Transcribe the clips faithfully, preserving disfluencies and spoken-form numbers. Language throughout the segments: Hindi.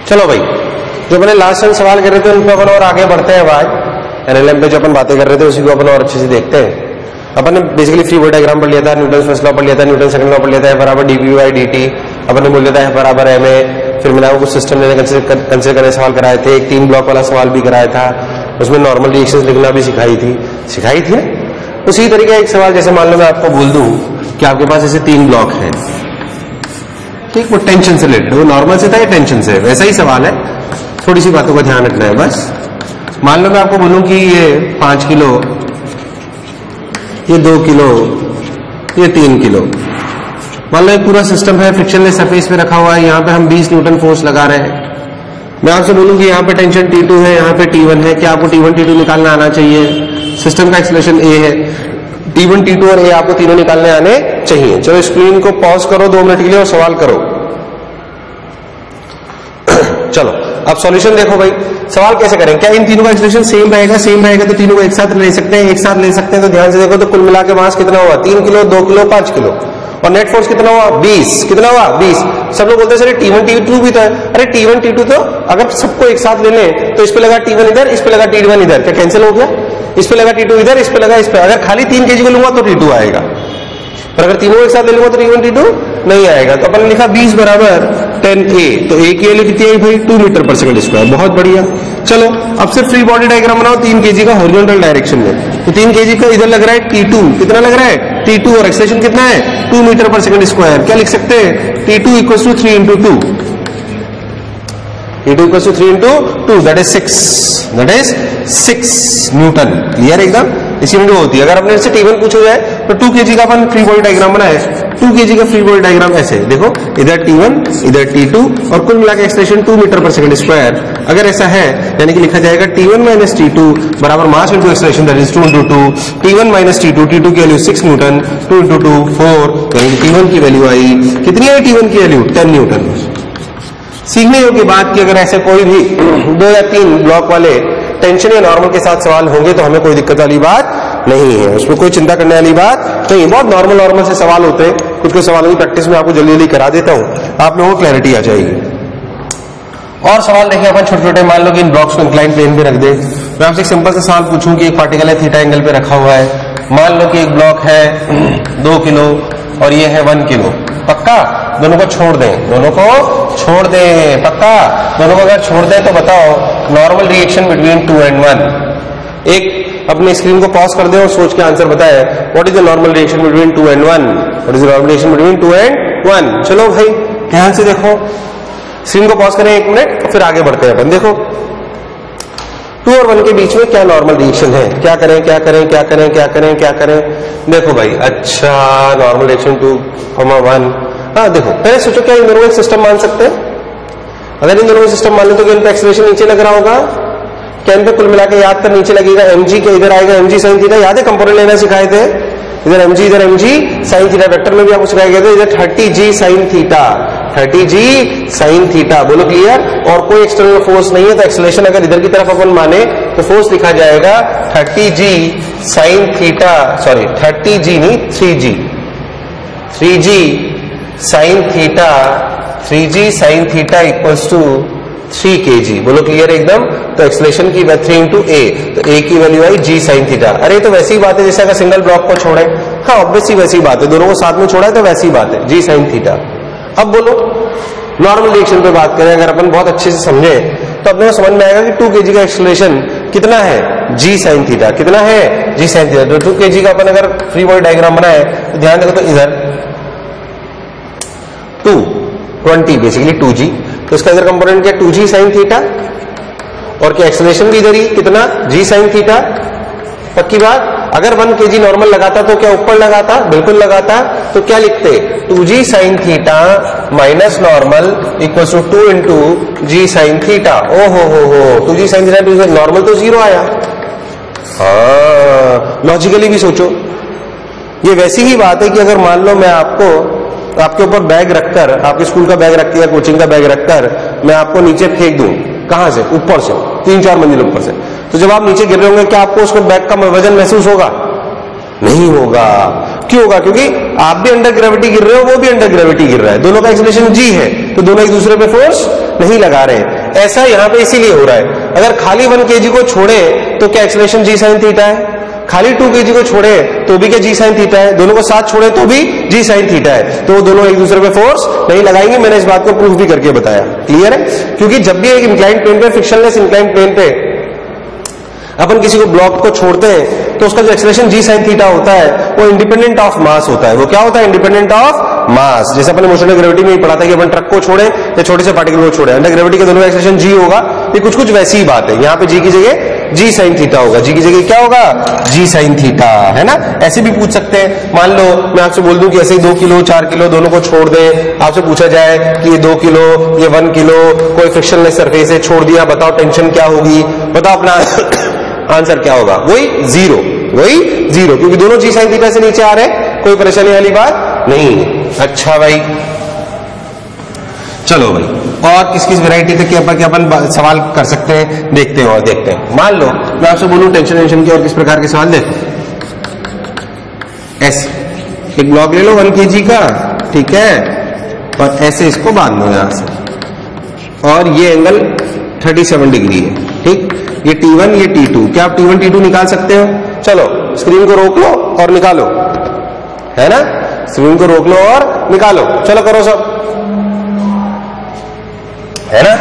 चलो भाई, जो मैंने लास्ट टाइम सवाल कर रहे थे उन पर अपन और आगे बढ़ते हैं। आज एनएलएम पे जो अपन बातें कर रहे थे उसी को अपन और अच्छे से देखते हैं। अपन ने बेसिकली फ्री बॉडी डायग्राम पढ़ लिया था, न्यूटन फर्स्ट लॉ पढ़ लिया था, न्यूटन सेकंड लॉ पढ़ लिया था, है बराबर D P by D T अपन ने बोल लिया था, है बराबर एम ए। फिर मैंने आपको कुछ सिस्टम लेने कंसिडर करने सवाल कराए थे, एक तीन ब्लॉक वाला सवाल भी कराया था, उसमें नॉर्मल रिएक्शंस लिखना भी सिखाई थी सिखाई थी उसी तरीके का एक सवाल, जैसे मान लो मैं आपको बोल दूं कि आपके पास ऐसे तीन ब्लॉक हैं, ठीक, वो टेंशन से रिलेटेड, वो नॉर्मल से था या टेंशन से, वैसा ही सवाल है, थोड़ी सी बातों का ध्यान रखना है बस। मान लो मैं आपको बोलूं कि ये पांच किलो, ये दो किलो, ये तीन किलो, मान लो एक पूरा सिस्टम है, फ्रिक्शनलेस सरफेस पे रखा हुआ है, यहाँ पे हम बीस न्यूटन फोर्स लगा रहे हैं। मैं आपसे बोलूं कि यहाँ पे टेंशन टी टू है, यहाँ पे टी वन है, क्या आपको टी वन टी टू निकालना आना चाहिए? सिस्टम का एक्सेलरेशन ए है, टी वन टी टू और ए आपको तीनों निकालने आने चाहिए। चलो स्क्रीन को पॉज करो दो मिनट के लिए और सवाल करो। चलो अब सॉल्यूशन देखो भाई, सवाल कैसे करें? क्या इन तीनों का एक्सप्रेशन सेम रहेगा? सेम रहेगा तो तीनों को एक साथ ले सकते हैं, एक साथ ले सकते हैं। तो ध्यान से देखो तो कुल मिला के मास कितना हुआ? तीन किलो, दो किलो, पांच किलो, और नेट फोर्स कितना हुआ? बीस। कितना हुआ? बीस। सब लोग बोलते हैं sir T one T two भी तो है। अरे टी वन टी टू तो अगर सबको एक साथ ले लें तो इस पे लगा टी वन इधर, इस पे लगा टी वन इधर, क्या कैंसिल हो गया? इस पे लगा टी टू इधर, इस पे लगा इस पे। अगर खाली तीन केजी को लूंगा तो टी टू आएगा, पर अगर तीनों एक साथ ले लूंगा तो टी वन टी टू नहीं आएगा। तो अपन ने लिखा बीस बराबर टेन ए, तो ए की वैल्यू कितनी आई भाई? Two metre per second square. बहुत बढ़िया। चलो अब सिर्फ फ्री बॉडी डायग्राम बनाओ तीन केजी का हॉरिजॉन्टल डायरेक्शन में। तो तीन केजी का इधर लग रहा है टी टू, कितना लग रहा है? टी टू, और एक्सेलरेशन कितना है? Two metre per second square. क्या लिख सकते हैं? T two equal to three into two, T two equal to three into two, that is six, that is six newton. Clear एकदम? इसी में होती है। अगर अपने से टी वन पूछा जाए तो टू केजी का अपन फ्री बॉडी डायग्राम बनाए, टू केजी का फ्री बॉडी डायग्राम ऐसे देखो, इधर टी वन, इधर टी टू, और कुल मिलाकर expression two metre per second square. अगर ऐसा है यानी कि लिखा जाएगा T one minus T two बराबर mass into expression, that is two into two, T one minus T two, T two की value six newton, two into two four, यानी कि टी वन की वैल्यू आई कितनी आई? टी वन की वैल्यू टेन न्यूटन। सीखने योग्य बात कि अगर ऐसे कोई भी दो या तीन ब्लॉक वाले टेंशन या नॉर्मल के साथ सवाल होंगे तो हमें कोई दिक्कत वाली बात नहीं है, उसमें कोई चिंता करने वाली बात नहीं। बहुत नॉर्मल नॉर्मल से सवाल होते हैं, कुछ कुछ सवालों की प्रैक्टिस में आपको जल्दी जल्दी करा देता हूं, आप लोगों को क्लैरिटी आ जाएगी। और सवाल देखिए अपन छोटे छोटे, मान लो कि इन ब्लॉक्स को इंक्लाइन प्लेन पे रख दे। मैं आपसे एक सिंपल सा सवाल पूछूं कि एक पार्टिकल है थीटा एंगल पे रखा हुआ है, मान लो कि एक ब्लॉक है दो किलो और ये है वन किलो, पक्का? दोनों को छोड़ दें, दोनों को छोड़ दें, पक्का? दोनों को अगर छोड़ दें तो बताओ normal reaction between two and one. एक अपने स्क्रीन को पॉज कर दे और सोच के आंसर बताए, what is the normal reaction between two and one? What is the normal reaction between two and one? चलो भाई ध्यान से देखो, स्क्रीन को पॉज करें एक मिनट, फिर आगे बढ़ते हैं अपन। देखो टू और वन के बीच में क्या नॉर्मल रिएक्शन है? क्या करें क्या करें क्या करें क्या करें क्या करें? देखो भाई, अच्छा normal reaction two comma one. हाँ देखो, पहले सोचो क्या इन दोनों को एक सिस्टम मान सकते हैं? अगर इन दोनों को सिस्टम मान ले तो क्या इन पे एक्सेलरेशन नीचे लग रहा होगा? क्या इन पे कुल मिला के याद कर नीचे लगेगा एमजी के, इधर आएगा एमजी साइन थीटा। याद है कंपोनेंट लेना सिखाए थे, इधर एमजी इधर एमजी साइन थीटा। वेक्टर में भी आपको सिखाया गया था, इधर thirty g sine theta, thirty g sine theta. बोलो क्लियर? और कोई एक्सटर्नल फोर्स नहीं है तो एक्सेलरेशन अगर इधर की तरफ अपन माने तो फोर्स लिखा जाएगा thirty g sine theta, sorry thirty g नहीं three g, three g sine theta, three g sine theta equals to three kg. बोलो क्लियर एकदम? तो एक्सेलरेशन की थ्री इंटू ए, तो ए की वैल्यू आई जी साइन थीटा। अरे तो वैसी बात है जैसे अगर सिंगल ब्लॉक को छोड़े, हाँ ऑब्वियसली वैसी बात है, दोनों को साथ में छोड़ा है तो वैसी बात है, जी साइन थीटा। अब बोलो नॉर्मल रिएक्शन पे बात करें, अगर अपन बहुत अच्छे से समझे तो अपने को समझ में आएगा कि टू केजी का एक्सेलरेशन कितना है? G sine theta. कितना है? G sine theta. तो टू केजी का अपन अगर फ्री बॉडी डायग्राम बनाए तो ध्यान देखो, तो इधर two twenty basically two g, तो इसका इधर कंपोनेंट क्या? टू जी साइन थीटा, और क्या एक्सेलरेशन भी इधर ही कितना? G sine theta. पक्की बात? अगर वन केजी नॉर्मल लगाता तो क्या ऊपर लगाता? बिल्कुल लगाता। तो क्या लिखते? Two g sine theta minus normal equal to two into g sine theta. ओ हो हो हो, two g sine theta, normal तो जीरो आया। हाँ लॉजिकली भी सोचो, ये वैसी ही बात है कि अगर मान लो मैं आपको आपके ऊपर बैग रखकर, आपके स्कूल का बैग रखकर या कोचिंग का बैग रखकर मैं आपको नीचे फेंक दूं, कहां से? ऊपर से, तीन चार मंजिल ऊपर से। तो जब आप नीचे गिर रहे होंगे क्या आपको उसको बैग का वजन महसूस होगा? नहीं होगा। क्यों होगा? क्योंकि आप भी अंडर ग्रेविटी गिर रहे हो, वो भी अंडर ग्रेविटी गिर रहा है, दोनों का एक्सेलरेशन जी है, तो दोनों एक दूसरे पे फोर्स नहीं लगा रहे हैं। ऐसा यहां पे इसीलिए हो रहा है। अगर खाली वन केजी को छोड़े तो क्या एक्सेलरेशन जी साइन थीटा है, खाली टू केजी को छोड़े तो भी क्या जी साइन थीटा है, दोनों को साथ छोड़े तो भी जी साइन थीटा है, तो वो दोनों एक दूसरे पे फोर्स नहीं लगाएंगे। मैंने इस बात को प्रूफ भी करके बताया। क्लियर है? क्योंकि जब भी एक इंक्लाइंड प्लेन पे, फ्रिक्शनलेस इंक्लाइंड प्लेन पे अपन किसी को ब्लॉक को छोड़ते हैं तो उसका जो एक्सेलरेशन जी साइन थीटा होता है वो इंडिपेंडेंट ऑफ मास होता है। वो क्या होता है? Independent of mass. जैसे अपने मोशन ऑफ ग्रेविटी में ही पढ़ा था कि अपन ट्रक को छोड़े या छोटे से पार्टिकल को छोड़े, अंडर ग्रेविटी के दोनों का एक्सेलरेशन जी होगा। ये कुछ कुछ वैसी ही बात है। यहाँ पे जी की जगह जी साइन थीटा होगा, जी की जगह क्या होगा? जी साइन थीटा, है ना? ऐसे भी पूछ सकते हैं। मान लो मैं आपसे बोल दूं कि ऐसे दो किलो चार किलो दोनों को छोड़ दे, आपसे पूछा जाए कि ये दो किलो ये वन किलो कोई फ्रिक्शनलेस सरफेस है, छोड़ दिया, बताओ टेंशन क्या होगी, बताओ अपना आंसर क्या होगा? वही जीरो, वही जीरो, क्योंकि दोनों जी साइन थीटा से नीचे आ रहे हैं, कोई परेशानी वाली बात नहीं। अच्छा भाई, चलो भाई, और किस किस वैरायटी तक के अपन के अपन सवाल कर सकते हैं देखते हैं और देखते हैं। मान लो मैं आपसे बोलूं टेंशन टेंशन के और किस प्रकार के सवाल देखो। ऐसे एक ब्लॉक ले लो वन केजी का, ठीक है, और ऐसे इसको बांध लो यहां से, और ये एंगल सैंतीस डिग्री है, ठीक। ये टी वन ये टी टू, क्या आप टी वन टी टू निकाल सकते हो? चलो स्क्रीन को रोक लो और निकालो, है ना? स्क्रीन को रोक लो और निकालो, चलो करो सब, है ना?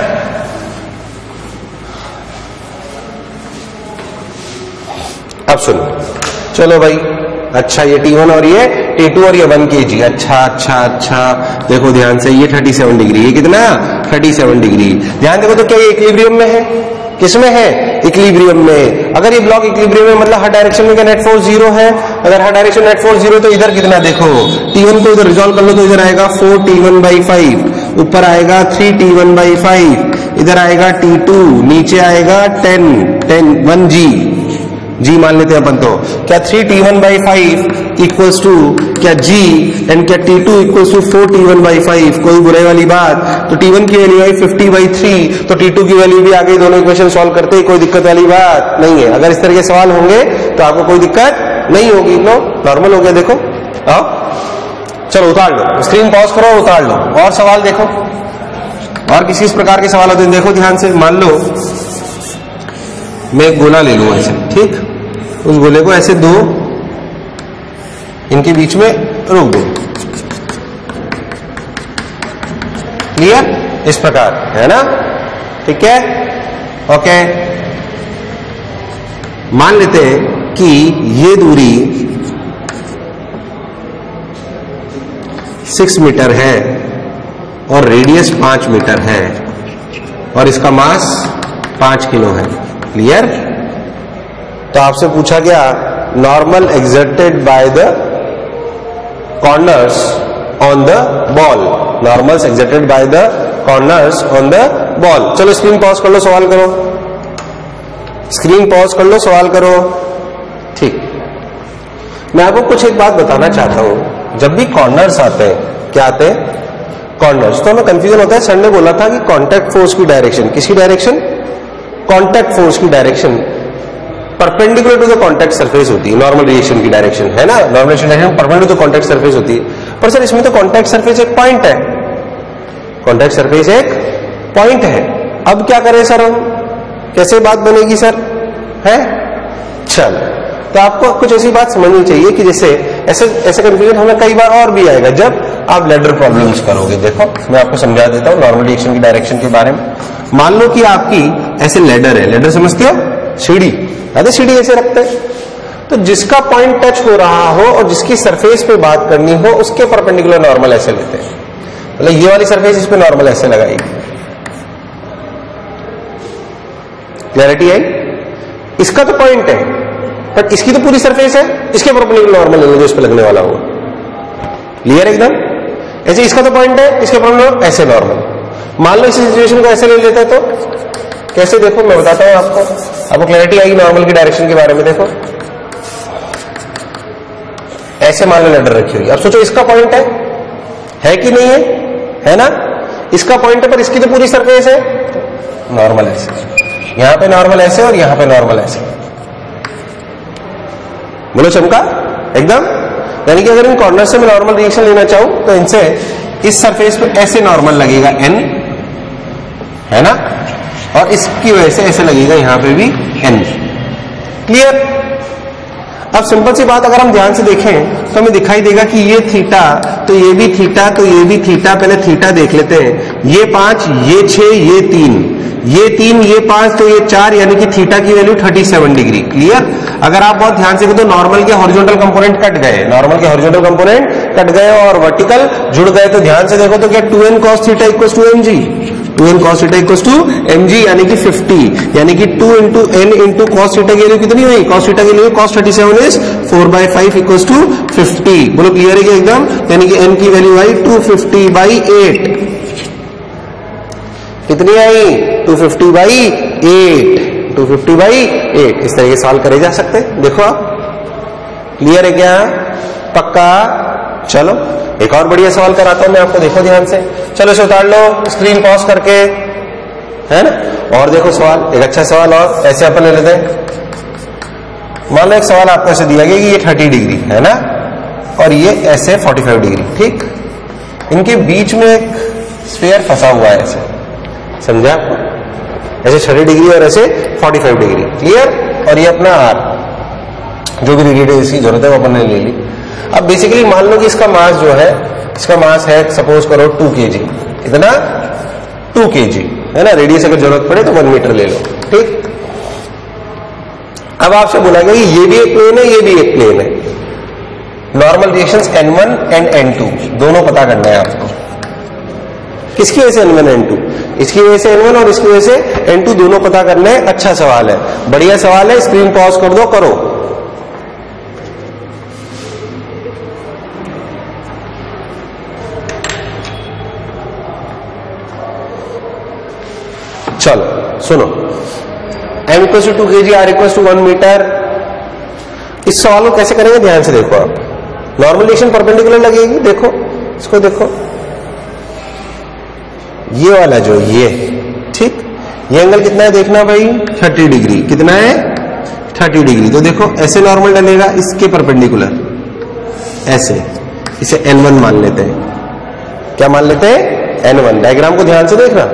अब सुनो, चलो भाई, अच्छा ये टी वन और ये टी टू और ये वन केजी, अच्छा अच्छा अच्छा, देखो ध्यान से, ये सैंतीस डिग्री, ये कितना? सैंतीस डिग्री। ध्यान देखो तो क्या ये इक्विलिब्रियम में है? किसमें है? इक्विलिब्रियम में। अगर ये ब्लॉक इक्विलिब्रियम में मतलब हर डायरेक्शन में क्या नेट फोर्स जीरो है? अगर हर डायरेक्शन नेट फोर्स जीरो तो इधर कितना? देखो टी वन को इधर रिजॉल्व कर लो तो इधर आएगा four T one by five, ऊपर आएगा three T one by five, इधर आएगा टी टू, नीचे आएगा ten ten one g g मान लेते हैं अपन तो। क्या three T one by five equals to क्या जी, एंड क्या T two equals to four T one by five? कोई बुराई वाली बात? तो टी वन की वैल्यू आई फिफ्टी बाई थ्री, तो टी टू की वैल्यू भी आ गई। दोनों इक्वेशन सॉल्व करते ही कोई दिक्कत वाली बात नहीं है। अगर इस तरह के सवाल होंगे तो आपको कोई दिक्कत नहीं होगी। नो नॉर्मल हो गया, देखो आओ, चलो उतार लो, स्क्रीन पॉज करो, उतार लो, और सवाल देखो, और किसी इस प्रकार के सवाल होते हैं। देखो ध्यान से, मान लो मैं एक गोला ले लूं ऐसे, ठीक, उस गोले को ऐसे दो इनके बीच में रोक दो, क्लियर? इस प्रकार, है ना? ठीक है, ओके। मान लेते हैं कि ये दूरी सिक्स मीटर है और रेडियस पांच मीटर है और इसका मास पांच किलो है, क्लियर? तो आपसे पूछा गया normal exerted by the corners on the ball, normals exerted by the corners on the ball. चलो स्क्रीन पॉज कर लो, सवाल करो, स्क्रीन पॉज कर लो, सवाल करो, ठीक। मैं आपको कुछ एक बात बताना चाहता हूं, जब भी कॉर्नर्स आते हैं, क्या आते हैं? कॉर्नर्स, तो हमें कंफ्यूजन होता है। सर ने बोला था कि कॉन्टैक्ट फोर्स की डायरेक्शन, किसकी डायरेक्शन? कॉन्टैक्ट फोर्स की direction perpendicular to the contact surface होती है, नॉर्मल रिएक्शन की डायरेक्शन, है ना? Normal reaction direction perpendicular to contact surface होती है। पर सर इसमें तो कॉन्टैक्ट सरफेस एक पॉइंट है, कॉन्टैक्ट सरफेस एक पॉइंट है। अब क्या करें सर हम, कैसे बात बनेगी सर? है, चल, तो आपको कुछ ऐसी बात समझनी चाहिए कि जैसे ऐसे ऐसे कंफ्यूजन हमें कई बार और भी आएगा जब आप लेडर प्रॉब्लम्स करोगे। देखो मैं आपको समझा देता हूँ नॉर्मल रिएक्शन की डायरेक्शन के बारे में। मान लो कि आपकी ऐसे लेडर है, लेडर समझते हो? सीढ़ी, अरे सीढ़ी ऐसे रखते हैं, तो जिसका पॉइंट टच हो रहा हो और जिसकी सरफेस पे बात करनी हो उसके परपेंडिकुलर नॉर्मल ऐसे लेते हैं। मतलब ये वाली सरफेस इस पे नॉर्मल ऐसे लगाएगी, क्लैरिटी आई? इसका तो पॉइंट है बट इसकी तो पूरी सरफेस है, इसके परपेंडिकुलर नॉर्मल ले लो जो इस पे लगने वाला होगा, क्लियर एकदम? ऐसे इसका तो पॉइंट है, इसके परपेंडिकुलर ऐसे नॉर्मल। मान लो इस सिचुएशन को ऐसे ले लेते हैं तो कैसे? देखो मैं बताता हूं आपको, आपको क्लैरिटी आएगी नॉर्मल की डायरेक्शन के बारे में। देखो ऐसे मान लो लेडर रखी हुई, अब सोचो इसका पॉइंट है है कि नहीं है? है ना? इसका पॉइंट है पर इसकी तो पूरी सरफेस है, नॉर्मल ऐसे, यहां पे नॉर्मल ऐसे और यहां पे नॉर्मल ऐसे। बोलो चमका एकदम? यानी कि अगर इन कॉर्नर से मैं नॉर्मल रिएक्शन लेना चाहूं तो इनसे इस सरफेस पे ऐसे नॉर्मल लगेगा एन, है ना? और इसकी वजह से ऐसे लगेगा यहां पे भी n। क्लियर? अब सिंपल सी बात अगर हम ध्यान से देखें तो हमें दिखाई देगा कि ये थीटा, तो ये भी थीटा, तो ये भी थीटा। पहले थीटा देख लेते हैं। ये पांच, ये छह, ये तीन, ये तीन, ये पांच, तो ये चार, यानी कि थीटा की वैल्यू सैंतीस डिग्री। क्लियर? अगर आप बहुत ध्यान से देखो तो नॉर्मल के हॉरिजॉन्टल कंपोनेंट कट गए, नॉर्मल के हॉरिजॉन्टल कंपोनेंट कट गए और वर्टिकल जुड़ गए। तो ध्यान से देखो तो क्या two N cos theta equals to M G, two N cos theta equals to M G, यानी कि पचास, यानी कि two into N into cos theta की वैल्यू कितनी हुई? कॉस थीटा की value cos thirty seven is four by five equals to fifty. बोलो क्लियर है क्या एकदम? यानी कि एन की वैल्यू आई टू फिफ्टी बाई एट। कितनी आई? Two fifty by eight, to fifty by eight. इस तरीके सॉल्व करे जा सकते हैं। देखो आप, क्लियर है क्या? पक्का? चलो एक और बढ़िया सवाल कराता हूं मैं आपको, देखो ध्यान से। चलो इसे उतार लो स्क्रीन पॉज करके, है ना? और देखो सवाल, एक अच्छा सवाल और ऐसे अपन ले लेते हैं। मान लो एक सवाल आपको ऐसे दिया गया कि ये थर्टी डिग्री है ना, और ये ऐसे फोर्टी फाइव डिग्री, ठीक? इनके बीच में एक स्फीयर फंसा हुआ है ऐसे, समझा आपको? ऐसे थर्टी डिग्री और ऐसे फोर्टी फाइव डिग्री। क्लियर? और ये अपना आर, जो भी डिग्री इसकी जरूरत है वो अपन ने ले ली। अब बेसिकली मान लो कि इसका मास जो है, इसका मास है सपोज करो टू के जी, इतना टू के जी है ना। रेडियस अगर जरूरत पड़े तो वन मीटर ले लो, ठीक? अब आपसे बोला गया कि ये भी एक प्लेन है, ये भी एक प्लेन है। Normal reactions N one and N two दोनों पता करना है आपको। किसकी वजह से एन वन एन टू? इसकी वजह से एन वन और इसकी वजह से एन टू दोनों पता करने। अच्छा सवाल है, बढ़िया सवाल है। स्क्रीन पॉज कर दो, करो। चलो सुनो, M equals to two kg, R equals to one metre. इस सवाल को कैसे करेंगे ध्यान से देखो आप। नॉर्मल रिएक्शन परपेंडिकुलर लगेगी, देखो इसको, देखो ये वाला जो ये, ठीक? ये एंगल कितना है देखना भाई, थर्टी डिग्री। कितना है? Thirty degree. तो देखो ऐसे नॉर्मल डलेगा इसके परपेंडिकुलर, ऐसे। इसे एन वन मान लेते हैं। क्या मान लेते हैं? N one. डायग्राम को ध्यान से देखना।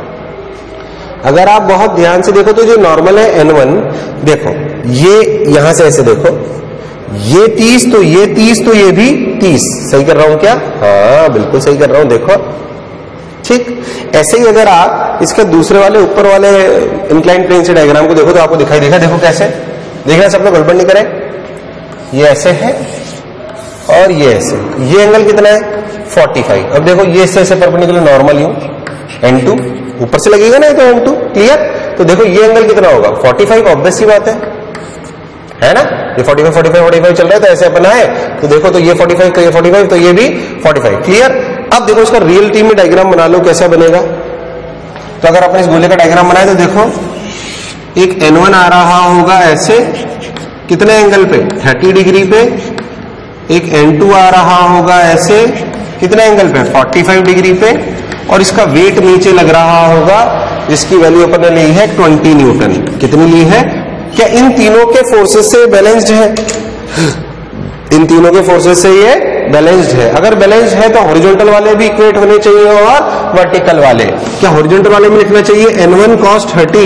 अगर आप बहुत ध्यान से देखो तो जो नॉर्मल है एन वन, देखो ये यहां से ऐसे देखो, ये तीस, तो ये तीस, तो ये भी तीस। सही कर रहा हूं क्या? हाँ बिल्कुल सही कर रहा हूं, देखो, ठीक? ऐसे ही अगर आप इसके दूसरे वाले ऊपर वाले इंक्लाइन प्लेन से डायग्राम को देखो तो आपको दिखाई देगा। देखो कैसे, देखना सब लोग गड़बड़ नहीं करें। ये ऐसे है और ये ऐसे। ये एंगल कितना है? Forty five. अब देखो ये इससे ऐसे परपेंडिकुलर नॉर्मल यूं एन टू, ऊपर से लगेगा ना ये तो एन टू। क्लियर? तो देखो ये एंगल कितना होगा? Forty five. ऑब्वियस सी बात है, है ना? ये forty five, forty five, forty five चल रहा है, तो ऐसे अपना है। तो देखो तो ये फोर्टी फाइव, तो ये फोर्टी फाइव, तो ये भी फोर्टी फाइव। क्लियर? अब देखो इसका रियलिटी में डायग्राम बना लो, कैसा बनेगा। तो अगर आपने इस गोले का डायग्राम बनाया तो देखो एक एन वन आ रहा होगा ऐसे, कितने एंगल पे? थर्टी डिग्री पे। एक एन टू आ रहा होगा ऐसे, कितने एंगल पे? फोर्टी फाइव डिग्री पे। और इसका वेट नीचे लग रहा होगा, जिसकी वैल्यू अपन ने ली है ट्वेंटी न्यूटन। कितनी ली है? क्या इन तीनों के फोर्सेस से बैलेंस्ड है? इन तीनों के फोर्सेस से ये बैलेंस्ड है। अगर बैलेंस्ड है तो हॉरिजॉन्टल वाले भी इक्वेट होने चाहिए और वर्टिकल वाले। क्या हॉरिजॉन्टल वाले में लिखना चाहिए N one cos thirty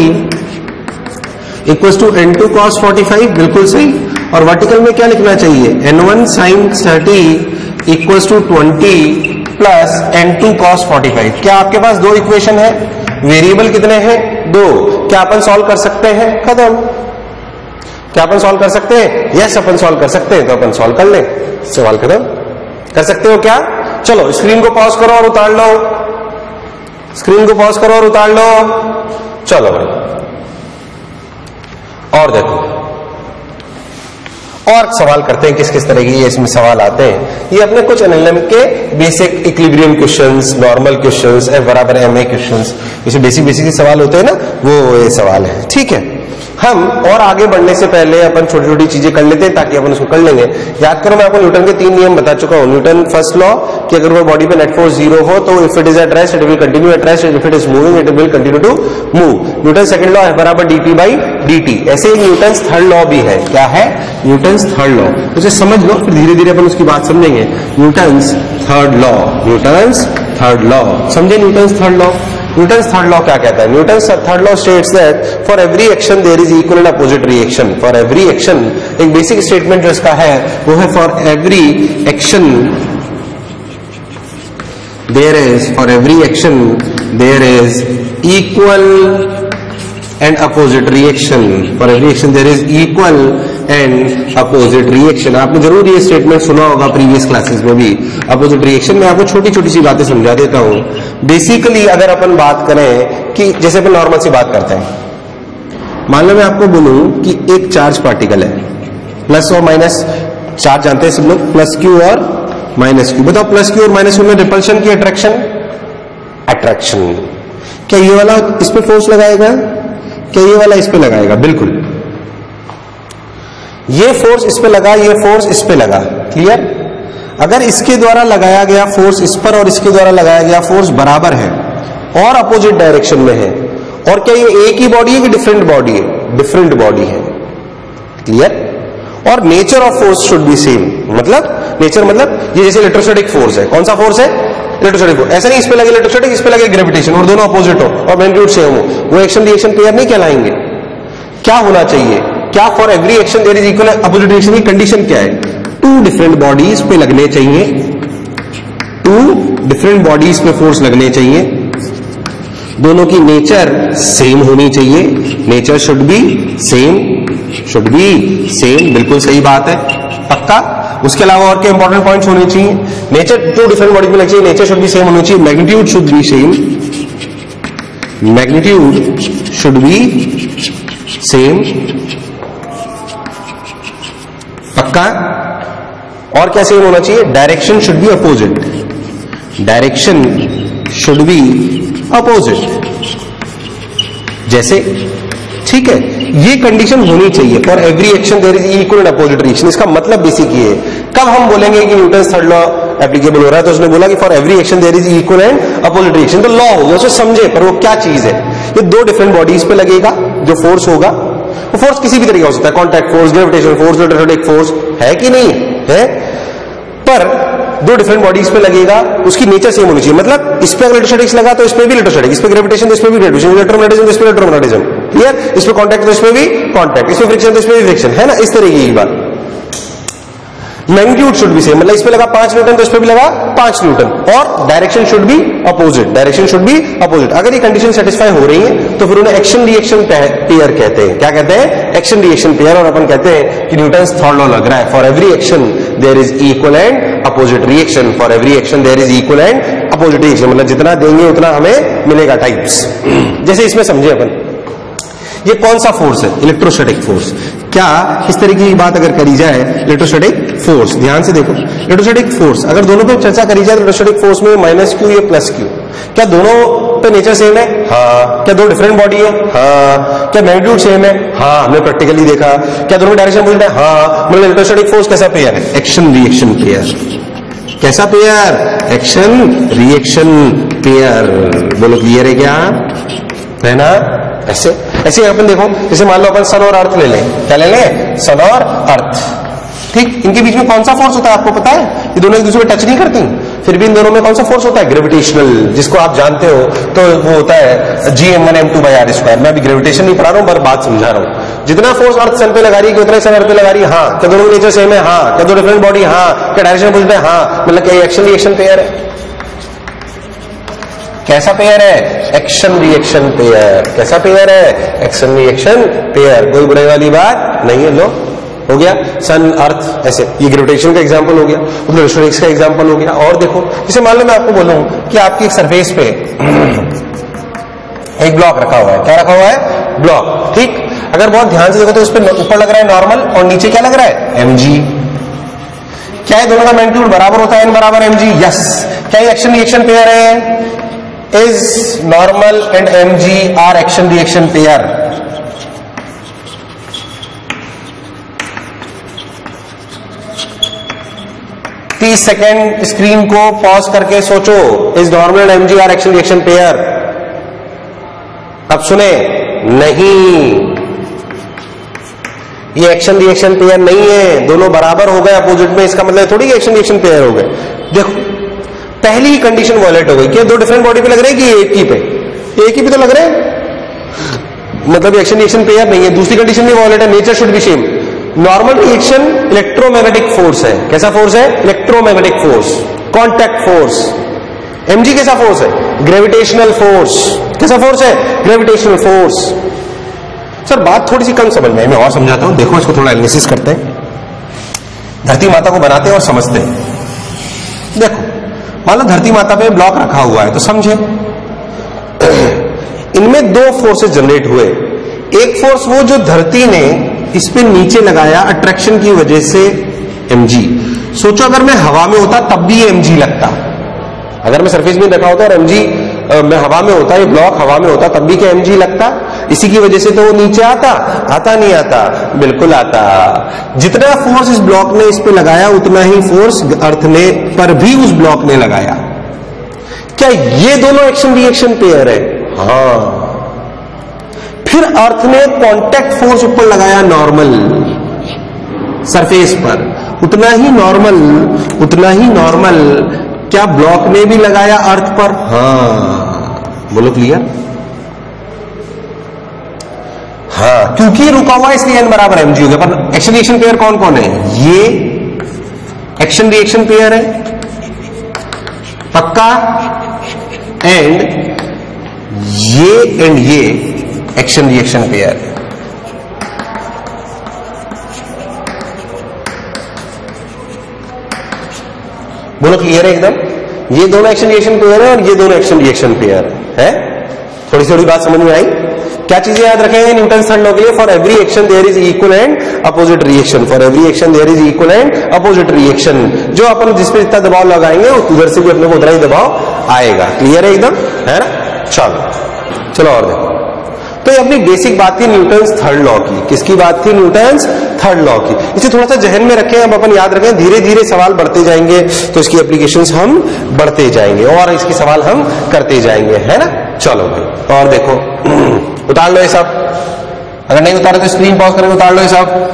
equals to N two cos forty five? बिल्कुल सही। और वर्टिकल में क्या लिखना चाहिए? N one sine thirty equals to twenty plus N two cos forty five. क्या आपके पास दो इक्वेशन है? वेरिएबल कितने हैं? दो। क्या अपन सॉल्व कर सकते हैं? खत्म। क्या अपन सॉल्व कर सकते हैं? यस अपन सॉल्व कर सकते हैं। तो अपन सॉल्व कर ले, सवाल खत्म। कर सकते हो क्या? चलो स्क्रीन को पॉज करो और उतार लो, स्क्रीन को पॉज करो और उतार लो। चलो भाई और देखो, और सवाल करते हैं किस किस तरह के ये इसमें सवाल आते हैं। ये अपने कुछ एनएलएम के basic equilibrium questions, normal questions, F बराबर एम ए क्वेश्चंस, जैसे बेसिक बेसिक सवाल होते हैं ना, वो ये सवाल है। ठीक है, हम और आगे बढ़ने से पहले अपन छोटी छोटी चीजें कर लेते हैं ताकि अपन उसको कर लेंगे। याद करो मैं आपको न्यूटन के तीन नियम बता चुका हूं। न्यूटन फर्स्ट लॉ कि अगर वो बॉडी पे नेट फोर्स जीरो हो तो if it is at rest it will continue at rest, if it is moving it will continue to move. Newton second law है बराबर डीपी बाई डीटी। ऐसे ही न्यूटन थर्ड लॉ भी है। क्या है? Newton third law. उसे समझ लो, फिर धीरे धीरे अपन उसकी बात समझेंगे। Newton third law, Newton third law, समझे? Newton third law Newton's third law क्या कहता है? Newton's third law states that for every action there is equal and opposite reaction. For every action, एक बेसिक स्टेटमेंट जो इसका है वो है for every action there is for every action there is equal and opposite reaction. For every action there is equal and opposite reaction. आपने जरूर ये स्टेटमेंट सुना होगा प्रीवियस क्लासेस में भी। अपोजिट रिएक्शन में आपको छोटी छोटी सी बातें समझा देता हूं। बेसिकली अगर अपन बात करें कि जैसे अपन नॉर्मल सी बात करते हैं, मान लो मैं आपको बोलूं कि एक चार्ज पार्टिकल है, प्लस और माइनस चार्ज जानते हैं सब लोग, प्लस क्यू और माइनस क्यू। बताओ प्लस क्यू और माइनस क्यू में रिपल्शन की अट्रैक्शन? अट्रैक्शन। क्या ये वाला इस पे फोर्स लगाएगा? क्या ये वाला इस पे लगाएगा? बिल्कुल। ये फोर्स इस पे लगा, ये फोर्स इस पे लगा। क्लियर? अगर इसके द्वारा लगाया गया फोर्स इस पर और इसके द्वारा लगाया गया फोर्स बराबर है और अपोजिट डायरेक्शन में है, और क्या ये एक ही बॉडी है कि डिफरेंट बॉडी है? डिफरेंट बॉडी है। क्लियर? और nature of force should be same. मतलब नेचर मतलब ये जैसे इलेक्ट्रोस्टैटिक फोर्स है, कौन सा फोर्स है? Electrostatic force. ऐसा नहीं इस पे लगे इलेक्ट्रोस्टैटिक, इस पे लगे ग्रेविटेशन, और दोनों अपोजिट हो और मैग्नीट्यूड सेम हो, वो एक्शन रिएक्शन पेयर नहीं कहलाएंगे। क्या होना चाहिए? क्या for every action there is equal opposite reaction की कंडीशन क्या है? टू डिफरेंट बॉडीज पे लगने चाहिए, टू डिफरेंट बॉडीज पे फोर्स लगने चाहिए, दोनों की नेचर सेम होनी चाहिए। Nature should be same, should be same. बिल्कुल सही बात है, पक्का। उसके अलावा और क्या इंपॉर्टेंट पॉइंट्स होने चाहिए? नेचर टू डिफरेंट बॉडीज में लगनी चाहिए, नेचर शुड बी सेम होनी चाहिए, magnitude should be same, magnitude should be same, पक्का। और क्या सेम होना चाहिए? Direction should be opposite, direction should be opposite. जैसे, ठीक है, ये कंडीशन होनी चाहिए for every action there is equal and opposite reaction. इसका मतलब बेसिक ये है। कब हम बोलेंगे कि न्यूटन्स थर्ड लॉ एप्लीकेबल हो रहा है? तो उसने बोला कि for every action there is equal and opposite reaction. तो लॉ हो गया, उसे समझे, पर वो क्या चीज है? ये दो डिफरेंट बॉडीज पे लगेगा जो फोर्स होगा। वो फोर्स किसी भी तरीके हो सकता है, contact force, gravitation force, electrostatic force, है कि नहीं है? पर दो डिफरेंट बॉडीज पे लगेगा, उसकी नेचर सेम होनी चाहिए। मतलब इस पे इलेक्ट्रोस्टैटिक्स लगा तो इस पे भी इलेक्ट्रोस्टैटिक, इस पे ग्रेविटेशन तो इस पे भी ग्रेविटेशन, इलेक्ट्रोमैग्नेटिज्म तो इस पे इलेक्ट्रोमैग्नेटिज्म। क्लियर? इस पे कॉन्टैक्ट तो इस पे भी कॉन्टैक्ट, इस पे फ्रिक्शन तो इस पे भी फ्रिक्शन, है ना? इस तरीके की बात। मैग्नीट्यूड शुड बी सेम, मतलब इस पे लगा पांच न्यूटन तो इस पे भी लगा पांच न्यूटन, और direction should be opposite, direction should be opposite. अगर ये कंडीशन सेटिस्फाई हो रही है तो फिर उन्हें एक्शन रिएक्शन पेयर कहते हैं। क्या कहते हैं? Action reaction pair. और अपन कहते हैं कि न्यूटन्स थर्ड लॉ लग रहा है, for every action there is equal and opposite reaction, for every action there is equal and opposite reaction. मतलब जितना देंगे उतना हमें मिलेगा टाइप्स। जैसे इसमें समझे अपन, ये कौन सा फोर्स है? Electrostatic force. क्या इस तरीके की बात अगर करी जाए, इलेक्ट्रोस्टैटिक फोर्स, ध्यान से देखो, इलेक्ट्रोस्टैटिक फोर्स अगर दोनों पे चर्चा करी जाए, इलेक्ट्रोस्टैटिक फोर्स में माइनस क्यू या प्लस क्यू, क्या दोनों पे नेचर सेम है? हाँ। क्या दो डिफरेंट बॉडी है? हाँ। क्या मैग्नीट्यूड सेम है? हाँ, हमने प्रैक्टिकली देखा। क्या दोनों डायरेक्शन अपोजिट है? हाँ। मतलब इलेक्ट्रोस्टैटिक फोर्स कैसा पेयर है? Action reaction pair. कैसा पेयर? Action reaction pair. बोलो क्लियर है क्या? है ना? ऐसे ऐसे अपन देखो, जैसे मान लो अपन सन और अर्थ ले लें। क्या ले लें? सन और अर्थ। ठीक, इनके बीच में कौन सा फोर्स होता है आपको पता है? ये दोनों एक दूसरे को टच नहीं करती, फिर भी इन दोनों में कौन सा फोर्स होता है? ग्रेविटेशनल, जिसको आप जानते हो। तो वो होता है G M one M two by R square. मैं अभी ग्रेविटेशन नहीं पढ़ा रहा हूं, पर बात समझा रहा हूं। जितना फोर्स अर्थ सन पे लगा रही है उतना सन अर्थ पे लगा रही है। हाँ। क्या दोनों नेचर सेम है? हाँ। क्या दो डिफरेंट बॉडी? हाँ। क्या डायरेक्शन अपोजिट है? हाँ। मतलब क्या एक्शन रिएक्शन पेयर है? कैसा पेयर है? Action reaction pair. कैसा पेयर है? Action reaction pair. कोई बुराई वाली बात नहीं है। लो, हो गया सन अर्थ। ऐसे ये ग्रेविटेशन का एग्जांपल हो गया, इलेक्ट्रोस्टैटिक्स का एग्जांपल हो गया। और देखो, जैसे मान लो मैं आपको बोलूं कि आपकी एक सरफेस पे एक ब्लॉक रखा हुआ है। क्या रखा हुआ है? ब्लॉक। ठीक, अगर बहुत ध्यान से देखो तो उस पर ऊपर लग रहा है नॉर्मल और नीचे क्या लग रहा है? एमजी। क्या है? दोनों का मैग्नीट्यूड बराबर होता है, एन बराबर एमजी। यस। क्या ये एक्शन रिएक्शन पेयर है? Is normal and mg are action reaction pair? तीस सेकेंड स्क्रीन को पॉज करके सोचो, is normal and MG are action reaction pair? अब सुने, नहीं, ये एक्शन रिएक्शन पेयर नहीं है। दोनों बराबर हो गए अपोजिट में, इसका मतलब थोड़ी एक्शन रिएक्शन पेयर हो गए। देखो, पहली ही कंडीशन वॉयलेट हो गई कि दो डिफरेंट बॉडी पे लग रही है कि एक ही पे? एक ही भी तो लग रहे हैं, मतलब एक्शन रिएक्शन पेयर नहीं है। दूसरी कंडीशन भी वॉलेट है, nature should be same. Normal reaction electromagnetic force है। कैसा फोर्स है? Electromagnetic force, contact force. MG कैसा फोर्स है? Gravitational force. कैसा फोर्स है? Gravitational force. सर बात थोड़ी सी कम समझ में, मैं और समझाता हूं, देखो इसको थोड़ा एनालिसिस करते हैं। धरती माता को बनाते हैं और समझते हैं। देखो मान लो धरती माता पे ब्लॉक रखा हुआ है, तो समझे इनमें दो फोर्सेस जनरेट हुए। एक फोर्स वो जो धरती ने इस पे नीचे लगाया अट्रैक्शन की वजह से, एमजी। सोचो अगर मैं हवा में होता तब भी ये एमजी लगता। अगर मैं सरफेस में रखा होता और एमजी मैं हवा में होता, ये ब्लॉक हवा में होता, तब भी क्या एमजी लगता? इसी की वजह से तो वो नीचे आता। आता नहीं आता? बिल्कुल आता। जितना फोर्स इस ब्लॉक ने इस पे लगाया उतना ही फोर्स अर्थ ने पर भी उस ब्लॉक ने लगाया। क्या ये दोनों एक्शन रिएक्शन पेयर है? हाँ। फिर अर्थ ने कांटेक्ट फोर्स ऊपर लगाया नॉर्मल सरफेस पर, उतना ही नॉर्मल उतना ही नॉर्मल क्या ब्लॉक ने भी लगाया अर्थ पर? हाँ। बोलो क्लियर? हाँ, क्योंकि रुका हुआ इसलिए एन बराबर एमजी हो गया। पर एक्शन रिएक्शन पेयर कौन कौन है? ये एक्शन रिएक्शन पेयर है पक्का, एंड ये एंड ये एक्शन रिएक्शन पेयर है। बोलो क्लियर है एकदम? ये दोनों एक्शन रिएक्शन पेयर है और ये दोनों एक्शन रिएक्शन पेयर है। थोड़ी थोड़ी बात समझ में आई? क्या चीजें याद रखेंगे न्यूटन थर्ड लॉ के लिए? For every action there is equal and opposite reaction. For every action there is equal and opposite reaction. जो अपन जिस पे जितना दबाव लगाएंगे उधर से भी अपने को उतना ही दबाव आएगा। क्लियर है एकदम? है ना? चलो चलो और देखो। तो ये अपनी बेसिक बात थी न्यूटन्स थर्ड लॉ की। किसकी बात थी? न्यूटन्स थर्ड लॉ की। इसे थोड़ा सा जहन में रखें, अब अपन याद रखें, धीरे धीरे सवाल बढ़ते जाएंगे तो इसकी एप्लीकेशंस हम बढ़ते जाएंगे और इसके सवाल हम करते जाएंगे, है ना? चलो भाई और देखो, उतार लो ये सब। अगर नहीं उतारे तो स्क्रीन पॉज करके उतार लो ये सब।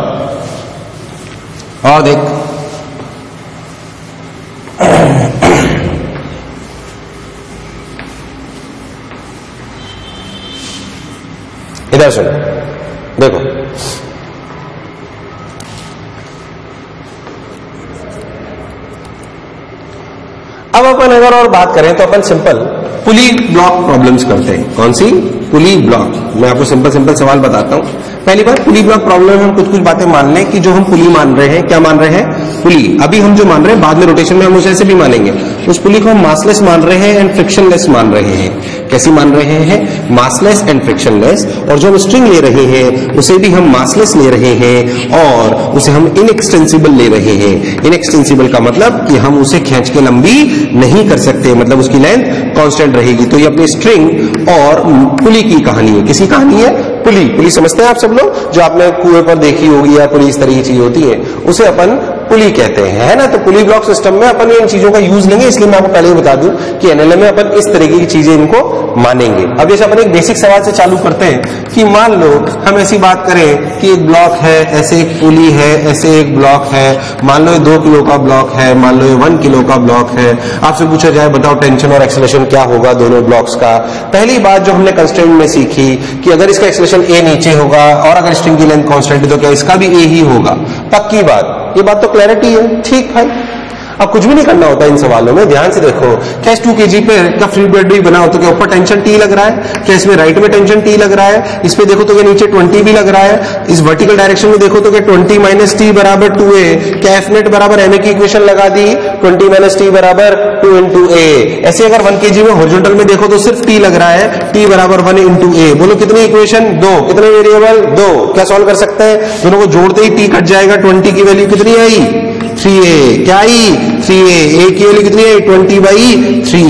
चलो और देख, इधर सुनो, देखो अब अपन अगर और बात करें तो अपन सिंपल पुली ब्लॉक प्रॉब्लम्स करते हैं। कौन सी? पुली ब्लॉक। मैं आपको सिंपल सिंपल सवाल बताता हूं। पहली बात, पुली ब्लॉक प्रॉब्लम में हम कुछ कुछ बातें मान लें कि जो हम पुली मान रहे हैं, क्या मान रहे हैं? पुली। अभी हम जो मान रहे हैं बाद में रोटेशन में हम उसे ऐसे भी मानेंगे। उस पुली को हम मासलेस मान रहे हैं एंड फ्रिक्शनलेस मान रहे हैं। कैसी मान रहे हैं? Massless and frictionless. और जो हम स्ट्रिंग ले रहे हैं उसे भी हम मासलेस ले रहे हैं और उसे हम इनएक्सटेंसिबल ले रहे हैं। इनएक्सटेंसिबल का मतलब कि हम उसे खींच के लंबी नहीं कर सकते, मतलब उसकी लेंथ कांस्टेंट रहेगी। तो ये अपनी स्ट्रिंग और पुली की कहानी है। किसी कहानी है? पुली। पुली समझते हैं आप सब लोग, जो आपने कुएं पर देखी होगी या पुली इस तरह की चीज होती है, उसे अपन पुली कहते हैं, है ना? तो पुली ब्लॉक सिस्टम में अपन इन चीजों का यूज लेंगे, इसलिए मैं आपको पहले ही बता दूं कि एनएलएम में अपन इस तरीके की चीजें इनको मानेंगे। अब जैसे अपन एक बेसिक सवाल से चालू करते हैं कि मान लो हम ऐसी बात करें कि एक ब्लॉक है, ऐसे एक पुली है, ऐसे एक ब्लॉक है, मान लो ये दो किलो का ब्लॉक है, मान लो ये वन किलो का ब्लॉक है। आपसे पूछा जाए बताओ टेंशन और एक्सेलरेशन क्या होगा दोनों ब्लॉक्स का। पहली बात जो हमने कंस्ट्रेंट में सीखी कि अगर इसका एक्सेलरेशन ए नीचे होगा और अगर स्ट्रिंग की लेंथ कांस्टेंट है तो क्या इसका भी ए ही होगा? पक्की बात, ये बात तो क्लैरिटी है। ठीक भाई, अब कुछ भी नहीं करना होता इन सवालों में। ध्यान से देखो, क्या इस टू के जी पे का फ्री बेड भी बना हो तो क्या ऊपर टेंशन टी लग रहा है? क्या इसमें राइट में टेंशन टी लग रहा है? इस पे देखो तो क्या नीचे ट्वेंटी भी लग रहा है? इस वर्टिकल डायरेक्शन में देखो तो क्या ट्वेंटी माइनस टी बराबर टू ए। क्या एफ नेट बराबर एम ए की इक्वेशन लगा दी, ट्वेंटी माइनस टी बराबर टू इंटू ए। ऐसे अगर वन के जी में हॉरिजॉन्टल में देखो तो सिर्फ टी लग रहा है, टी बराबर वन इंटू ए। बोलो कितनी इक्वेशन? दो। कितने वेरिएबल? दो। क्या सॉल्व कर सकते हैं? दोनों को जोड़ते ही टी कट जाएगा। ट्वेंटी की वैल्यू कितनी आई? थ्री ए। क्या आई? Three A. ए की वैल्यू कितनी आई? Twenty by three.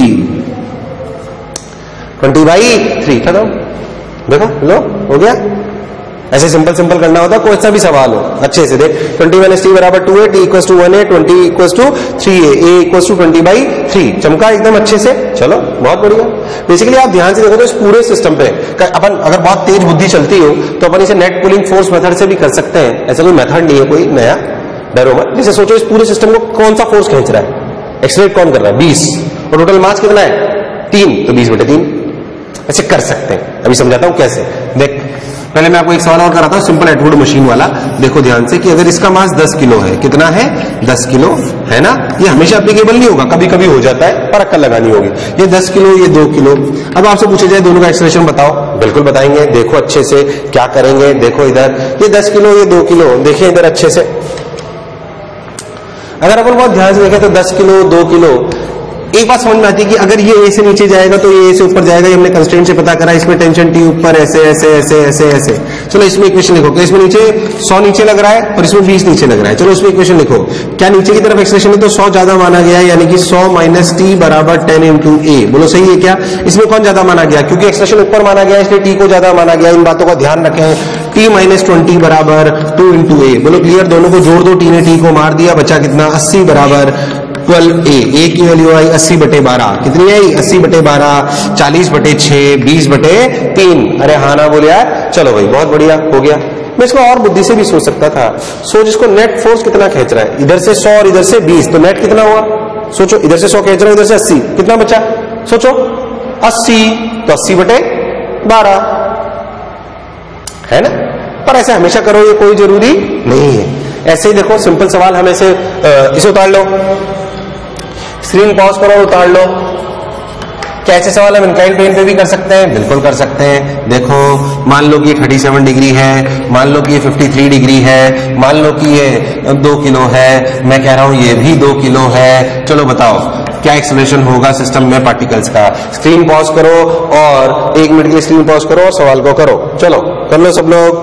Twenty by three. खत्म। देखो लो, हो गया। ऐसे सिंपल सिंपल करना होता, कोई सा भी सवाल हो अच्छे से देख। ट्वेंटी माइनस टी बराबर two A, T equal to one A, twenty equal to three A, A equal to twenty by three. चमका एकदम अच्छे से। चलो बहुत बढ़िया। बेसिकली आप ध्यान से देखो तो इस पूरे सिस्टम पे अपन अगर बहुत तेज बुद्धि चलती हो तो अपन इसे नेट पुलिंग फोर्स मेथड से भी कर सकते हैं। ऐसा कोई मेथड नहीं है कोई नया, डरो मत। जैसे सोचो इस पूरे सिस्टम को कौन सा फोर्स खींच रहा है? एक्सलेट कौन कर रहा है? बीस। और टोटल मास कितना है? तीन। तो बीस बटे तीन। ऐसे कर सकते हैं। अभी समझाता हूं कैसे। देख, पहले मैं आपको एक सवाल और कराता हूं, सिंपल एटवुड मशीन वाला। देखो ध्यान से कि अगर इसका मास दस किलो है, कितना है? दस किलो, है ना? ये हमेशा एप्लीकेबल नहीं होगा, कभी कभी हो जाता है, पर अक्कल लगानी होगी। ये दस किलो, ये दो किलो। अब आपसे पूछा जाए दोनों का एक्सेलरेशन बताओ, बिल्कुल बताएंगे। देखो अच्छे से क्या करेंगे, देखो इधर ये दस किलो, ये दो किलो, देखिए इधर अच्छे से। अगर अपन बहुत ध्यान से देखें तो दस किलो, दो किलो, एक बात समझ में आती है कि अगर ये ए से नीचे जाएगा तो ये ए से ऊपर जाएगा। ये हमने कंस्ट्रेंट से पता करा, इसमें टेंशन टी ऊपर, ऐसे ऐसे ऐसे ऐसे ऐसे। चलो इसमें इक्वेशन लिखो कि इसमें नीचे सौ नीचे लग रहा है और इसमें बीस नीचे लग रहा है। चलो इसमें इक्वेशन लिखो, क्या नीचे की तरफ एक्सप्रेशन है तो सौ ज्यादा माना गया है, यानी कि सौ माइनस टी बराबर टेन इंटू ए। बोलो सही है क्या? इसमें कौन ज्यादा माना गया? क्योंकि एक्सप्रेशन ऊपर माना गया इसलिए टी को ज्यादा माना गया। इन बातों का ध्यान रखें। टी माइनस ट्वेंटी बराबर टू इंटू ए। बोलो क्लियर? दोनों को जोड़ दो, टी ने टी को मार दिया, बचा कितना? अस्सी बराबर ट्वेल्व ए। ए की वैल्यू आई अस्सी बटे बारह। कितनी आई? अस्सी बटे बारह, चालीस बटे छह, बीस बटे तीन। अरे हाँ ना बोले यार। चलो भाई बहुत बढ़िया हो गया। मैं इसको और बुद्धि से भी सोच सकता था। सोच इसको नेट फोर्स कितना खींच रहा है, इधर से सौ और इधर से बीस, तो नेट कितना हुआ? सोचो, इधर से सौ खींच रहा है, इधर से अस्सी, कितना बचा? सोचो, अस्सी, तो अस्सी बटे बारह, है ना? पर ऐसे हमेशा करो ये कोई जरूरी नहीं है। ऐसे ही देखो सिंपल सवाल, हम ऐसे इसे उतार लो, स्क्रीन पॉज करो, उतार लो। क्या ऐसे सवाल हम इंक्लाइंड प्लेन पे भी कर सकते हैं? बिल्कुल कर सकते हैं। देखो मान लो कि ये सैंतीस डिग्री है, मान लो कि ये तिरेपन डिग्री है, मान लो कि ये दो किलो है, मैं कह रहा हूं ये भी दो किलो है। चलो बताओ क्या एक्सेलरेशन होगा सिस्टम में पार्टिकल्स का। स्क्रीन पॉज करो और एक मिनट के लिए स्क्रीन पॉज करो और सवाल को करो। चलो कर लो सब लोग।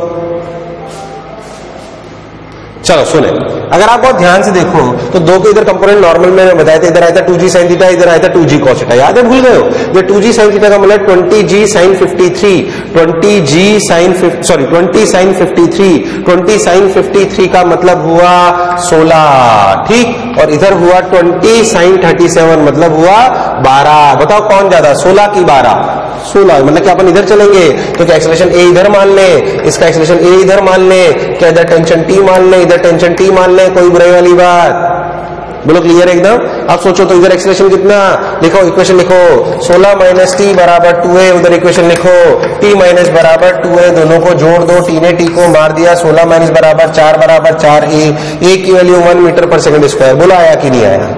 चलो सुने, अगर आप बहुत ध्यान से देखो तो दो के इधर कंपोनेंट नॉर्मल में बताया था, इधर आया था टू जी साइन थीटा, इधर आया था टू जी कॉस थीटा। याद है? भूल गए हो? ये टू जी साइन थीटा का मतलब twenty G sine fifty three, twenty G sine sorry twenty sine fifty three, twenty sine fifty three का मतलब हुआ सोलह, ठीक। और इधर हुआ ट्वेंटी साइन थर्टी सेवन, मतलब हुआ बारह। बताओ कौन ज्यादा, सोलह की बारह? सोलह। मतलब कि अपन इधर चलेंगे तो क्या एक्सेलरेशन ए इधर मान ले, इसका एक्सेलरेशन ए इधर मान ले, क्या इधर टेंशन टी मान ले, इधर टेंशन टी मान ले, कोई बुराई वाली बात? बोलो क्लियर एकदम। अब सोचो तो इधर एक्सेलरेशन कितना, लिखो इक्वेशन लिखो, सोलह माइनस टी बराबर टू ए। उधर इक्वेशन लिखो, टी माइनस बराबर टू ए, दोनों को जोड़ दो, टी ने टी को मार दिया, सोलह माइनस बराबर चार बराबर चार ए। ए की value one metre per second square. बोलो आया कि नहीं आया?